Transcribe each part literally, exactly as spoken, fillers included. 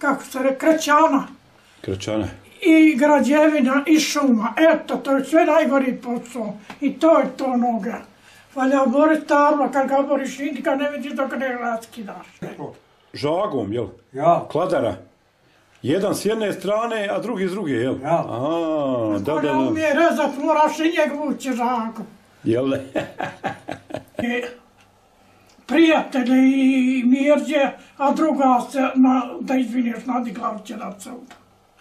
kako se re, krećana. Krećana. I građevina, i šuma. Eto, to je sve najgori posao. I to je to noga. Valja oboriti tabla, kad ga oboriš, nikad ne vidiš dok ne raskidaš. Žagom, jel? Ja. Kladara. Jedan s jedne strane, a drugi s druge, jel? Ja. A, da, da, da. Ko ne umije rezat, moraš i njeg vući žagom. Jel ne? Prijatelje i Mirđe, a druga se, na, da izviniš, nadigla će da se uda.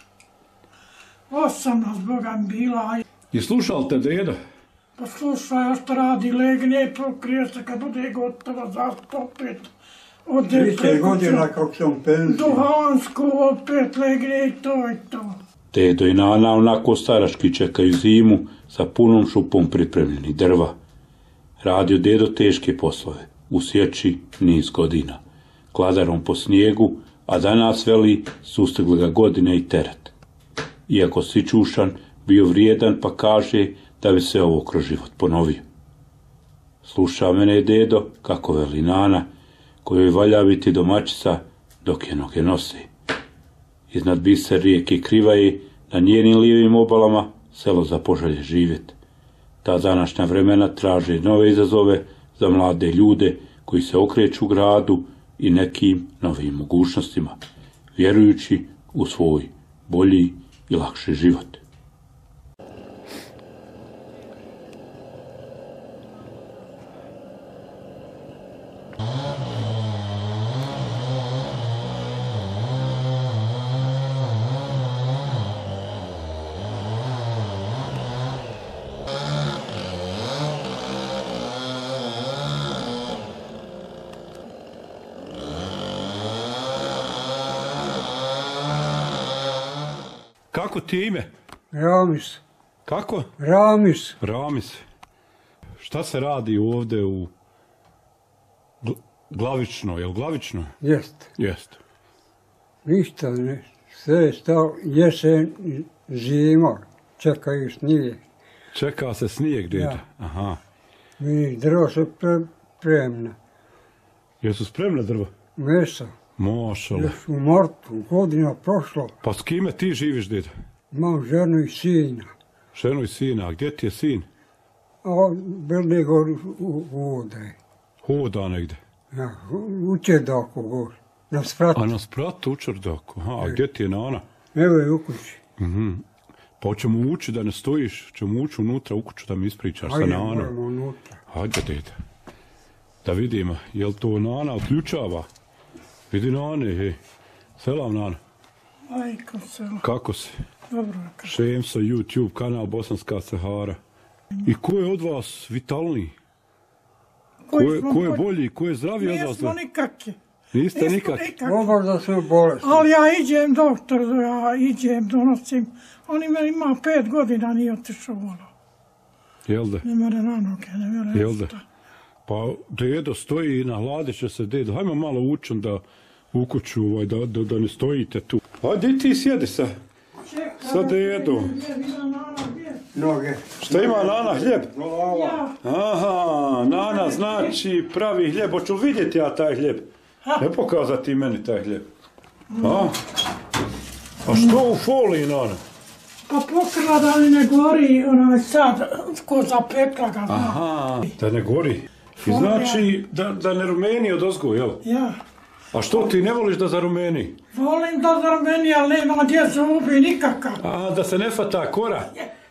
Osam nas, Boga mi bila. I slušal te deda? Pa slušaj, a što radi, legne, pokrije se, kad bude gotova, zasp opet. Ode preko godina kako sam penziju. Duhansku, opet legne i to i to. Dedo i Nana onako starački čekaju zimu sa punom šupom pripremljeni drva. Radio dedo teške poslove, u sječi niz godina. Kladarom po snijegu, a danas veli sustigli ga godine i teret. Iako sičušan, bio vrijedan pa kaže da bi se ovo kroz život ponovio. Sluša mene dedo, kako veli Nana, kojoj valja biti domaćica dok je noge nose. Iznad biser rijeke Krivaje, na njenim lijevim obalama, selo Zapožalje živjet. Ta današnja vremena traže nove izazove za mlade ljude koji se okreću gradu i nekim novim mogućnostima, vjerujući u svoj bolji i lakši život. Kako ti je ime? Ramis. Kako? Ramis. Ramis. Šta se radi ovdje u Gl- Glavično? Je li Glavično? Jest. Jest. Ništa ne. Sve je stao jesen, zima. Čekaju snijeg. Čeka se snijeg, deda. Ja. Aha. Mi drvo su pre, spremna. Jesu spremna drva? Mesa. Mašala. Još u martu, godina prošlo. Pa s kime ti živiš, deda? Imam ženu i sina. Ženu i sina. A gdje ti je sin? A bili go u vode. Hoda negdje. Ja, u Čerdaku gor. Na spratu. A na spratu u Čerdaku. Aha, a gdje ti je Nana? Evo je u kući. Mhm. Pa ćemo ući da ne stojiš, ćemo ući unutra u kuću da mi ispričaš sa Ajde, Nanom. moramo unutra. Hajde, deda. Da vidimo, jel to Nana otključava? Vidi Nane, hej. Selam, Nana. Ajko selo. Kako si? Dobro. Šemso, YouTube, kanal Bosanska Sahara. I ko je od vas vitalniji? Ko je, ko je bolji, ko je zdraviji od vas? Nismo nikakvi. Niste nikakvi? Oba da su bolesni. Ali ja idem doktoru, ja idem, donosim. On ima, ima pet godina, nije otišao ono. Jel da? Ne mere na noge, ne mere Jel da? Pa dedo stoji na hlade će se dedo. Hajmo malo učin da u kuću, ovaj, da, da, da ne stojite tu. Hajde ti sjedi sa, sa dedom. Noge. Šta ima Nana, hljeb? Glava. Aha, Nana znači pravi hljeb. Hoću vidjeti ja taj hljeb? Ne pokazati meni taj hljeb. A? A što u foliji, Nana? Pa pokrila da mi ne gori onaj sad, ko zapekla ga. Aha, da ne gori. I znači da, da ne rumeni od ozgo, jel? Ja. A što ti ne voliš da zarumeni? Volim da zarumeni, ali nema gdje se ubi nikakav. A, da se ne fata kora?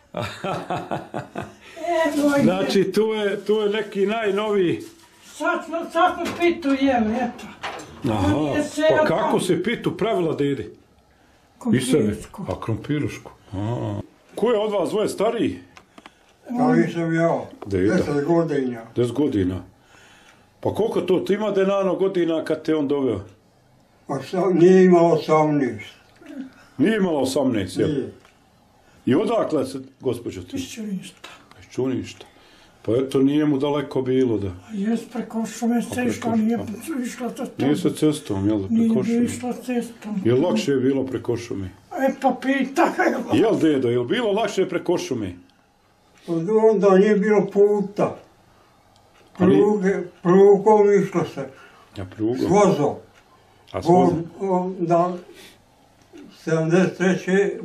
Evo je. Znači, tu je, tu je neki najnoviji. Sad smo, sad smo pitu jeli, eto. Aha, pa kako se pitu pravila, dedi? I sebi. Kompirušku. A, krompirušku. A. Ko je od vas dvoje stariji? Stari sam ja. Deda. Deset godina. Deset godina. Pa koliko to ti ima Denano godina kad te on doveo? Osam, nije imao osamnaest. Nije imala osamnaest, jel? Nije. I odakle se, gospođo, ti? Iš Čuništa. Iz Čuništa. Pa eto, nije mu daleko bilo da... Jes, preko šume se išla, nije išla sa tom. Nije se cestom, jel da, Nije preko bi šume? išla cestom. Jel lakše je bilo preko šume? E pa pita. Jel, dedo, jel bilo lakše preko šume? Onda nije bilo puta. Pruge, prugom išlo se. Ja prugom. S vozom. A s vozom? Onda sedamdeset treće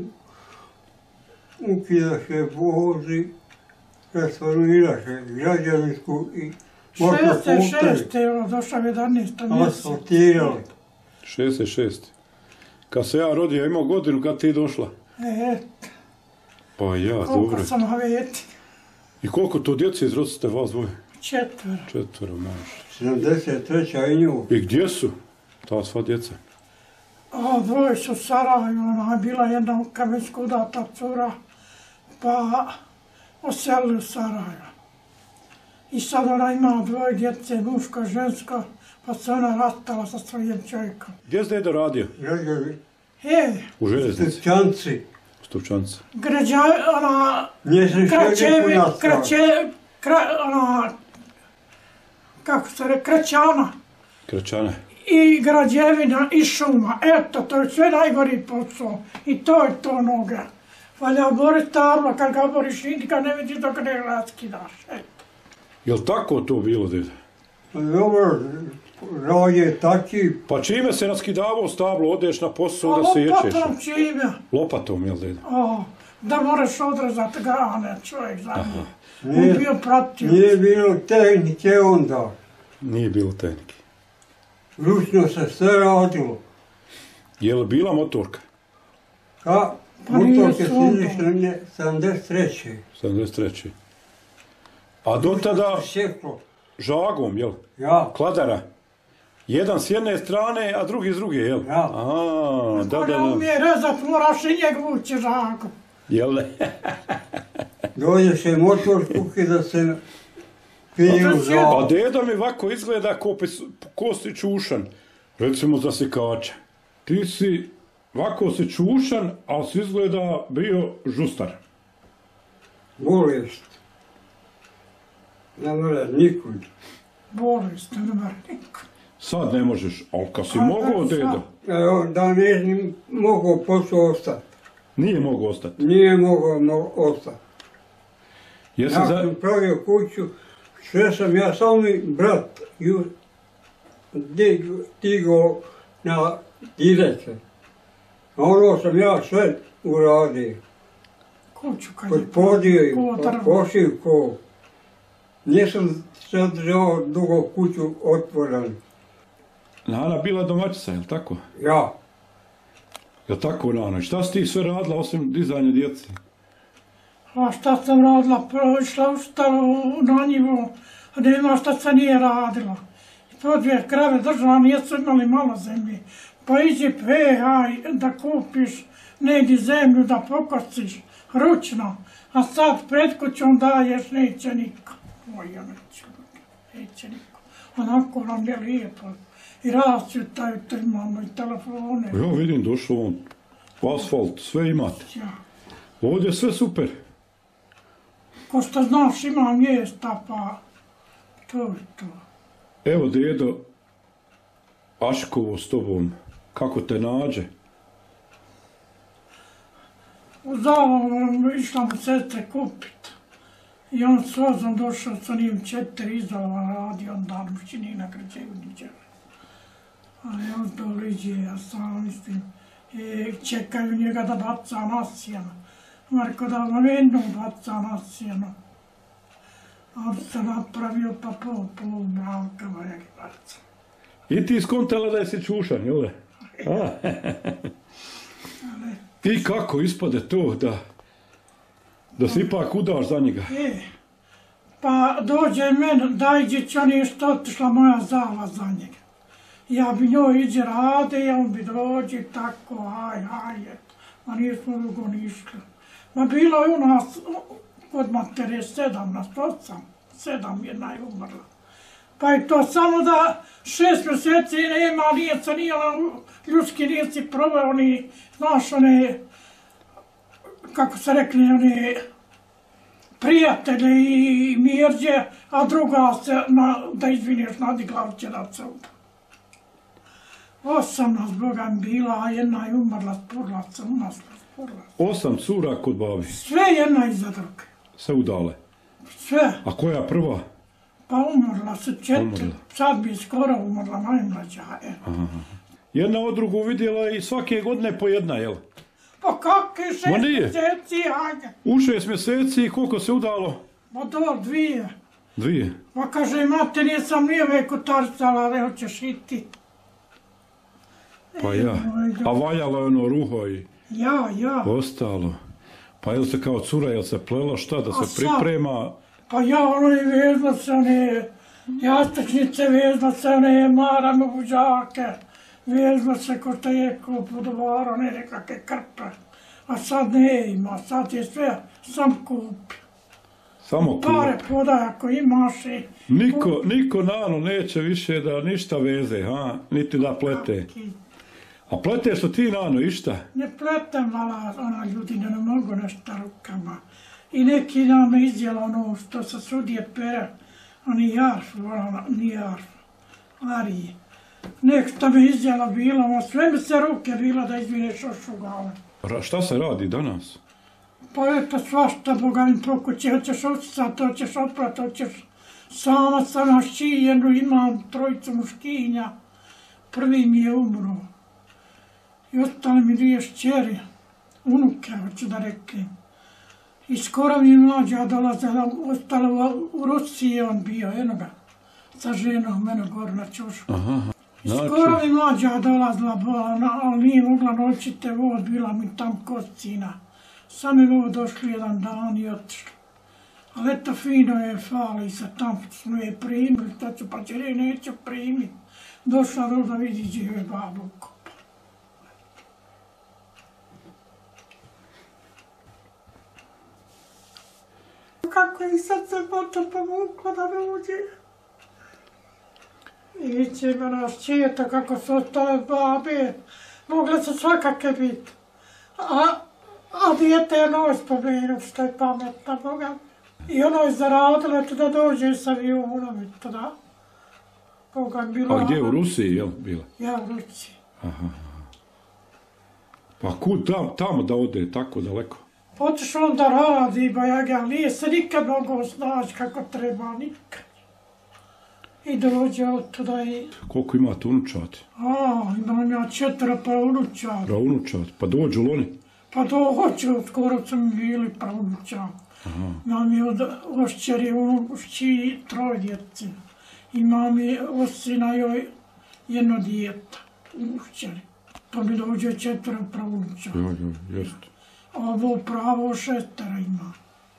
ukidaše vozi, transformiraše građevinsku i šezdeset šeste došao jedanaest mjesec. Asfaltirali. šezdeset šeste Kad se ja rodio, imao godinu kad ti došla. Eto. Pa ja, dobro. Koliko sam haveti? I koliko to djece izrostite vas dvoje? Četvero. Četvero, može. sedamdeset treća i nju. I gdje su ta sva djeca? A dvoje su u Sarajevu, ona je bila jedna kamensko udata cura, pa oselili u Sarajevo. I sad ona ima dvoje djece, muška, ženska, pa se ona rastala sa svojim čovjekom. Gdje se deda radio? Građevi. E, U željeznici. Stupčanci. Stupčanci. građa, ona, Njezin kraćevi, šegli punastava. kraće, kra, ona, kako se re, kraćana. Kraćane. I građevina, i šuma, eto, to je sve najgori posao. I to je to noga. Valja oboriti tabla, kad ga oboriš, nikad ne vidi dok ne raskidaš, eto. Jel tako to bilo, deda? Dobro, rad je taki. Pa čime se naskidavao stablo, odeš na posao da se A ječeš? lopatom čime? Lopatom, jel deda? O, da moraš odrezati grane, čovjek za njim. On Nije, bio pratio. nije bilo tehnike onda. Nije bilo tehnike. Ručno se sve radilo. Je li bila motorka? Ka, Pa nije motorke su slobodno. izišle sedamdeset treće sedamdeset treće A do tada Sjeklo. žagom, jel? Ja. Kladara. Jedan s jedne strane, a drugi s druge, jel? Ja. A, da, Ko da, ne da. umije rezat, moraš i njeg vući žakom. Jel ne? Dođeše motor kuki da se piju Pa za... A deda mi ovako izgleda ko pes- kosti čušan. Recimo za sikača. Ti si ovako si čušan, ali si izgleda bio žustar. Bolest. Ne mora nikud. Bolest, ne mora niko. Sad ne možeš, ali kad si A, mogao, sad. deda, Evo, da ne znam, mogao posao ostati. nije mogao ostati. Nije mogao mo- ostati. Jesi Ja za... sam pravio kuću, sve sam ja, samo mi brat ju dig- digao na direce. A ono sam ja sve uradio. Kuću kad je Podpodio im, ko drvo. pošivko. Nisam sad držao dugo kuću otvoren. Nana bila domaćica, jel tako? Ja, Jel tako, Nana? Šta si ti sve radila osim dizanja djeci? A šta sam radila, prvo išla ustala na njivu, a nema šta se nije radila. To dvije krave držala, nijesu imali malo zemlje. Pa iđi pe, aj, da kupiš negdje zemlju, da pokosiš, ručno. A sad pred kućom daješ, neće niko. Oj, ja neće, neće niko. Onako nam je lijepo. I rasvjetaju te imamo i telefone. Ja vidim, došlo on, asfalt, sve imate. Ja. Ovdje je sve super. Ko što znaš, ima mjesta, pa to je to. Evo, dedo, Aškovo s tobom, kako te nađe? U Zalovom išla mu sestre kupit. I on s vozom došao sa njim četiri Izalova radi, on dan u čini na građevini djela. Ali on doliđe, ja sam mislim, e, čekaju njega da baca na sjeno. Marko da menu baca na sjeno. A on se napravio pa pol, pol brankama jak baca. I ti skontala da jesi čušan, jel da? A? I kako ispade to da, da si ipak udaš za njega? E, pa dođe men, dajđe će on je što otišla moja zala za njega. Ja bi njoj iđe rade, on bi dođe tako, aj, aj, eto. Ma nismo dugo ni išli. Ma bilo je u nas, kod matere, sedam nas, osam, sedam je najumrla. Pa je to samo da šest mjeseci nema, nije se nije ljudski nije si proveo ni, znaš, one, kako se rekli, one prijatelje i mirđe, a druga se, na, da izvineš, nadigla će da se uda. Osam nas, Boga mi bila, a jedna je umrla, spurla se, u nas spurla. Osam cura kod babi, Sve jedna iza druge, se udale. sve. A koja prva? Pa umrla se četiri, Umrla. sad bi skoro umrla najmlađa, evo. jedna od drugu vidjela i svake godine po jedna, jel? Pa kakvi šest Ma nije. mjeseci, hajde. U šest mjeseci i koliko se udalo? Ma do dvije. Dvije. Pa kaže, mate, nisam nije već utarcala, ali hoćeš iti. Pa ja. A valjalo je ono ruho i Ja, ja. ostalo. Pa jel se kao cura, jel se plela šta da A se sad? priprema? Pa ja ono i vezla se one jastučnice, vezla se one marame buđake, vezla se ko što je ko budovar, one nekakve krpe. A sad ne ima, sad je sve sam kupi. Samo Pare kup. podaj ako imaš i... Niko, niko nano neće više da ništa veze, ha? Niti da plete. A pleteš li ti nano išta? Ne pletem, vala, ona ljudi ne mogu nešto rukama. I neki dan me izdjela ono što se sudije pere, oni jarfu, ona, nije jarfu, arije. Nek što me izdjela bila, ono, sve mi se ruke bila da izvineš ošugale. Ra, šta se radi danas? Pa eto svašta, Boga mi pokuće, hoćeš odsat, hoćeš oprat, hoćeš sama sam na šijenu, imam trojicu muškinja, prvi mi je umro. I ostale mi dvije šćeri, unuke, hoću da reklim. I skoro mi je mlađa dolazila, ostala u, u Rusiji on bio, eno ga, sa ženom, mene gore na čušku. Aha, I znači, skoro mi mlađa dolazila, bola, ali nije mogla noćite vod, bila mi tam koscina. Sam je ovo došli jedan dan i otišli. Ali eto fino je, fali se, tam smo je primili, to ću pa će re, neću primiti. Došla do da vidi gdje je babu ukopa. Kako je sad se moto povukla da ne uđe. I viće ima naš čijeta kako su ostale babe. Mogle su svakake biti. A, a dijete je ono spomenut što je pametna Boga. I ono je zaradila eto da dođe sa avionom i to da. Boga je bila... a gdje u Rusiji, jel, bila? Ja u Rusiji. Pa kud tam, tamo da ode tako daleko? Otišao on da radi, bajage, ali nije se nikad mogao snaći kako treba, nikad. I dođe od tuda i... Koliko imate unučati? A, imam ja četiri praunučara. Praunučati, pa dođu li oni? Pa dođu, skoro su mi bili praunučari. Imam i od ošćeri unušći troj djece. Imam i od sina joj jedno dijete, unušćeri. To mi dođe četiri praunučara. Ja, ja, jest. Ovo pravo šestera ima.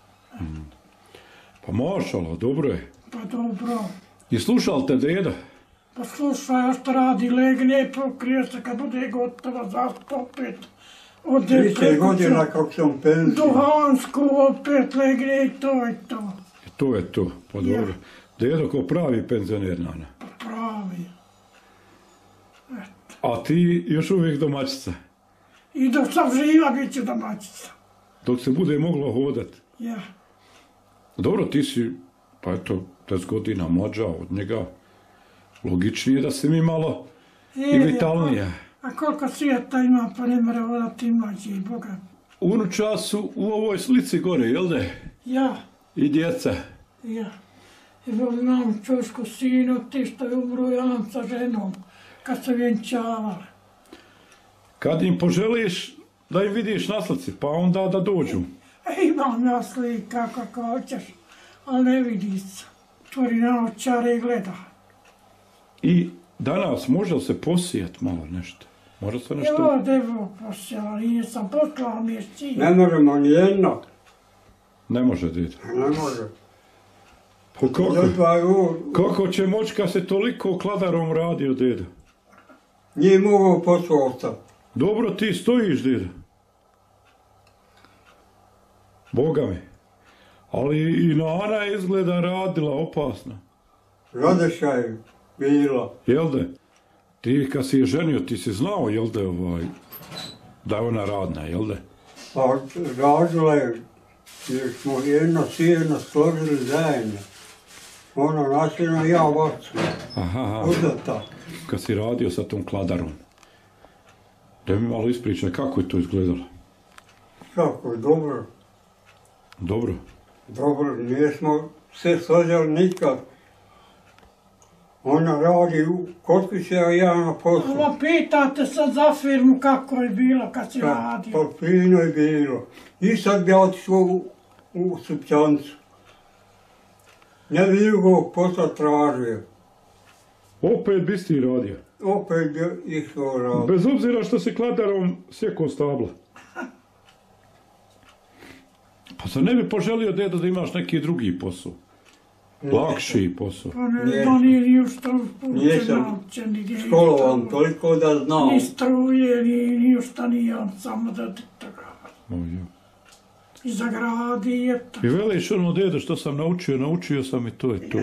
Pa mašala, dobro je. Pa dobro. I slušal te deda? Pa slušaj, što radi, legne, pokrije se, kad bude gotovo, zasp opet. Ode Više godina kako sam penziju. Duhansku opet legne i to je to. I to je to, pa dobro. Dedo ko pravi penzioner, nana. Pa pravi. A ti još uvijek domaćica? I dok sam živa, bit ću domaćica. Dok se bude moglo hodat. Ja. Dobro, ti si, pa eto, deset godina mlađa od njega. Logičnije da si mi malo i vitalnija. A koliko svijeta ima, pa ne mre vodati mlađi, Boga. Unuča su u ovoj slici gore, jel da? Ja. I djeca. Ja. I imam čušku sinu, ti što je umro, ja nam sa ženom, kad se vjenčavali. Kad im poželiš da im vidiš na slici, pa onda da dođu. E, imam ja slika kako hoćeš, ali ne vidi se. Tvori na očare i gleda. I danas može li se posijat malo nešto? Može se nešto... Evo, devo posjela, nisam poslala mi je sin. Ne možemo nijedno. Ne može, djede. Ne može. Pa kako? Zato je ovo, Kako će moći kad se toliko kladarom radio, djede? nije mogao posao ostati. Dobro, ti stojiš, djede. Boga mi. Ali i Nana izgleda radila opasno. Radeša je bila. Jel da? Ti kad si je ženio, ti si znao, jel da, ovaj, da je ona radna, jel da? Pa radila je, jer smo jedno sjeno složili zajedno. Ono nasljedno ja vacu. Aha, aha. Udata. Kad si radio sa tom kladarom. Da mi malo ispričaj kako je to izgledalo. Kako je dobro. Dobro. Dobro, nismo se složili nikad. Ona radi u kod kuće, a ja na poslu. Ovo pitate sad za firmu kako je bilo kad si radio. Pa fino je bilo. I sad bi otišao u, u Supćancu. Ne bi drugog posla tražio. Opet bi ti radio? Opet bi išao radio. Bez obzira što si kladarom sjekao stabla. Pa sad ne bi poželio, dedo, da imaš neki drugi posao? Lakši posao. Pa ne znam, nije ni ušto Nisam školovan toliko da znam. Ni struje, ni, ni ušta nije on, samo da gradi. I zagradi je to. I veliš ono, dedo, što sam naučio, naučio sam i to je to.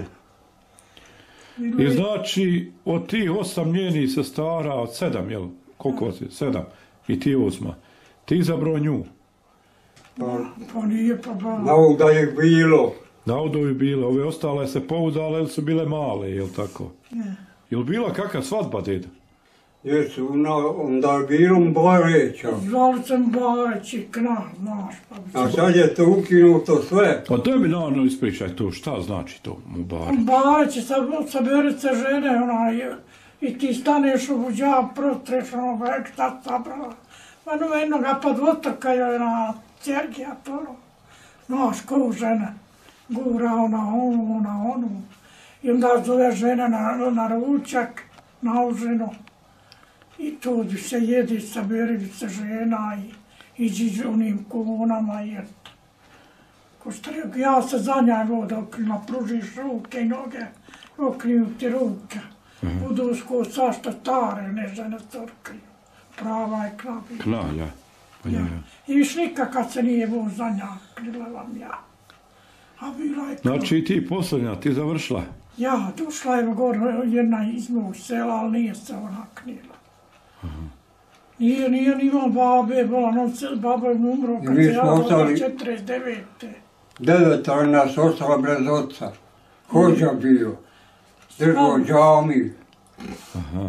I znači, od ti osam njenih sestara, od sedam, jel? Koliko vas je? Sedam. I ti osma. Ti izabrao nju. Pa, pa nije pa ba. Nauk da je bilo. Naudo je bilo. Ove ostale se poudale, ili su bile male, jel tako? Ne. Jel bila kakva svadba, deda? Jesu, onda je bilo Bareća. Zvali sam Bareć i Kna, znaš. Pa A sad je to ukinuto sve. A tebi, naravno, ispričaj to, šta znači to mu Bareć? Bareć, sabere se žene, onaj, i ti staneš u buđav, protreš onog šta sabrala. Ma no jednoga pa dvotrkaju na Sergija, to, znaš, ko žene. Gura ona onu, ona onu. I onda zove žene na, na ručak, na užinu. I tu bi se jedi, saberi bi se žena i iđi onim kunama i eto. Ko što rekao, ja se za njega dok napružiš ruke i noge, okriju ti ruke. Budu sko sašta stare, ne žene crkriju. Prava je krabi. Kna, ja. Pa ja, ja. I viš nikakad se nije bo za nja, krila vam ja. A bila je kna. Znači i ti posljednja, ti završila? Ja, došla je gore jedna iz mog sela, ali nije se ona knila. Nije, nije ni imao babe, bila novce, baba je umro kad se ja bila četrdeset devete. Devetar nas ostala bez oca. Hođa bio. Držao džami. Aha.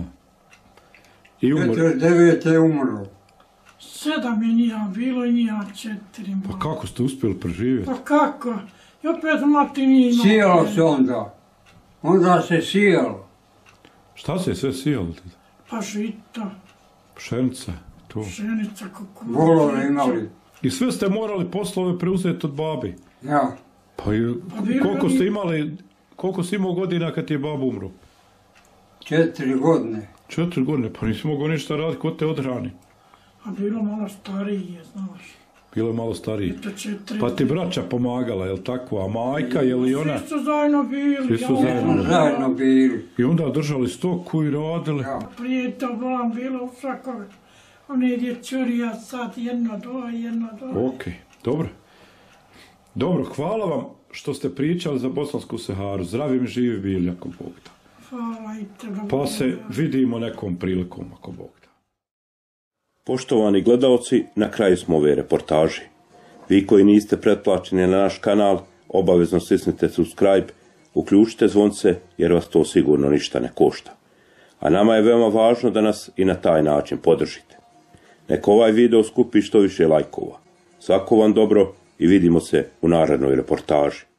I umro? četrdeset devete je umro. Sedam je njija bilo i njija četiri. Pa kako ste uspjeli preživjeti? Pa kako? I opet mati nije imao. Sijalo se onda. Onda se sijalo. Šta se sve sijalo? Pa žita, Pšenica, to. pšenica, kukuruz. Volove imali. I sve ste morali poslove preuzeti od babi? Ja. Pa i koliko ste imali, koliko si imao godina kad ti je baba umro? Četiri godine. Četiri godine, pa nisi mogao ništa raditi kod te odhrani. A bilo malo starije, znaš. Bilo je malo stariji. Eto četiri. Pa ti braća pomagala, jel tako? A majka, je li ona? Svi su zajedno bili. Svi su ja, zajedno Smo zajedno bili. I onda držali stoku i radili. Ja. Prije to volam bilo u svakog. One dječurija sad jedno dvoje, jedno dvoje. Ok, dobro. Dobro, hvala vam što ste pričali za Bosansku Seharu. Zdravi mi živi bili, ako Bog da. Hvala i tebe. Pa se vidimo nekom prilikom, ako Bog da. Poštovani gledalci, na kraju smo ove reportaže. Vi koji niste pretplaćeni na naš kanal, obavezno stisnite subscribe, uključite zvonce jer vas to sigurno ništa ne košta. A nama je veoma važno da nas i na taj način podržite. Neka ovaj video skupi što više lajkova. Svako vam dobro i vidimo se u narednoj reportaži.